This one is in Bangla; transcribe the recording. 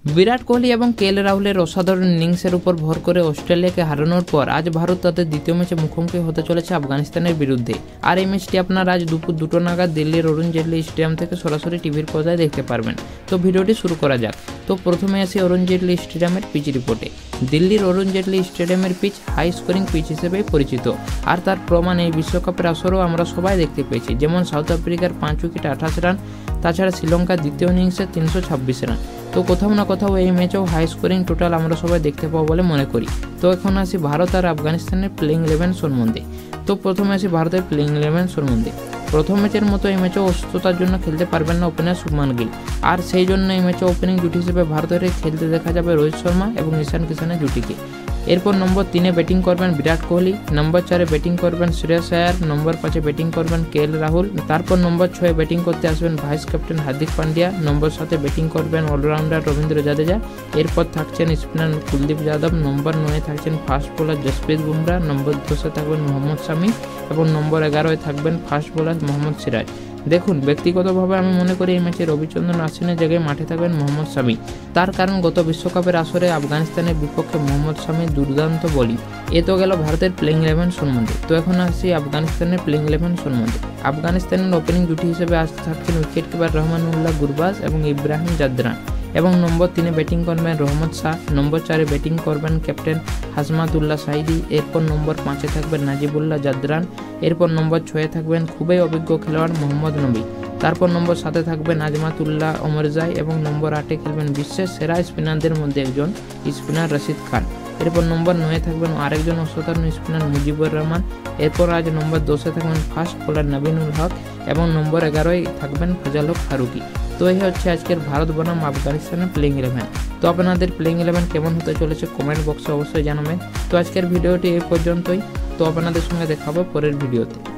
বিরাট কোহলি এবং কেএল রাহুলের অসাধারণ ইনিংসের উপর ভর করে অস্ট্রেলিয়াকে হারানোর পর আজ ভারত তাদের দ্বিতীয় ম্যাচে মুখোমুখি হতে চলেছে আফগানিস্তানের বিরুদ্ধে। আর এই ম্যাচটি আপনারা আজ দুপুর 2টো নাগাদ দিল্লির অরুণ জেটলি স্টেডিয়াম থেকে সরাসরি টিভির পর্দায় দেখতে পারবেন। তো ভিডিওটি শুরু করা যাক। তো প্রথমে আসি অরুণ জেটলি স্টেডিয়ামের পিচ রিপোর্টে। দিল্লির অরুণ জেটলি স্টেডিয়ামের পিচ হাই স্কোরিং পিচ হিসেবে পরিচিত, আর তার প্রমাণ এই বিশ্বকাপের আসরেও আমরা সবাই দেখতে পেয়েছি। যেমন সাউথ আফ্রিকার 5 উইকেটে 28 রান, তাছাড়া শ্রীলঙ্কার দ্বিতীয় ইনিংসে 326 রান। তো কোথাও না কোথাও এই ম্যাচেও হাই স্কোরিং টোটাল আমরা সবাই দেখতে পাবো বলে মনে করি। তো এখন আসি ভারত আর আফগানিস্তানের প্লেইং 11 সম্বন্ধে। তো প্রথমে আসি ভারতের প্লেইং 11 সম্বন্ধে। প্রথম ম্যাচের মতো এই ম্যাচেও অসুস্থতার জন্য খেলতে পারবেন না ওপেনার শুভমান গিল, আর সেই জন্য এই ম্যাচে ওপেনিং জুটি হিসেবে ভারতের খেলতে দেখা যাবে রোহিত শর্মা এবং ঈশান কিষানের জুটিকে। এরপর নম্বর 3-এ ব্যাটিং করবেন বিরাট কোহলি, নম্বর 4-এ ব্যাটিং করবেন শ্রেয়স আয়ার, নম্বর 5-এ ব্যাটিং করবেন কেএল রাহুল, তারপর নম্বর 6-এ ব্যাটিং করতে আসবেন vice captain Hardik Pandya, number 7-এ ব্যাটিং করবেন অলরাউন্ডার রবীন্দ্র জাদেজা, এরপর থাকছেন স্পিনার কুলদীপ যাদব, নম্বর 9-এ থাকছেন fast bowler Jasprit Bumrah, number 10-এ থাকবেন মোহাম্মদ শামি এবং নম্বর 11-এ থাকবেন ফাস্ট বোলার মোহাম্মদ সিরাজ। দেখুন, ব্যক্তিগতভাবে আমি মনে করি এই ম্যাচে রবিচন্দ্রন আশ্বিনের জায়গায় মাঠে থাকবেন মোহাম্মদ শামি। তার কারণ গত বিশ্বকাপের আসরে আফগানিস্তানের বিপক্ষে মোহাম্মদ শামির দুর্দান্ত বোলিং। এ তো গেল ভারতের প্লেইং 11 সম্বন্ধে। তো এখন আসি আফগানিস্তানের প্লেইং 11 সম্বন্ধে। আফগানিস্তানের ওপেনিং জুটি হিসেবে আজ থাকছেন উইকেট কিপার রহমানুল্লাহ গুরবাজ এবং ইব্রাহিম জাদরান, এবং নম্বর 3-এ ব্যাটিং করবেন রহমত শাহ, নম্বর 4-এ ব্যাটিং করবেন ক্যাপ্টেন হাসমাতুল্লাহ সাইদি, এরপর নম্বর 5-এ থাকবেন নাজিবুল্লাহ জাদরান, এরপর নম্বর 6-এ থাকবেন খুবই অভিজ্ঞ খেলোয়াড় মোহাম্মদ নবী, তারপর নম্বর 7-এ থাকবেন আজমাতুল্লাহ ওমরজাই এবং নম্বর 8-এ খেলবেন বিশ্বের সেরা স্পিনারদের মধ্যে একজন স্পিনার রশিদ খান, এরপর নম্বর 9-এ থাকবেন আরেকজন অসাধারণ স্পিনার মুজিবুর রহমান, এরপর আজ নম্বর 10-এ থাকবেন ফাস্ট বোলার নবীনুল হক এবং নম্বর 11-এ থাকবেন ফজল হক ফারুকি। তো এই হচ্ছে আজকের ভারত বনাম আফগানিস্তানের প্লেইং 11। তো আপনাদের প্লেইং 11 কেমন হতে চলেছে কমেন্ট বক্সে অবশ্যই জানাবেন। তো আজকের ভিডিওটি এই পর্যন্তই। তো আপনাদের সঙ্গে দেখা হবে পরের ভিডিওতে।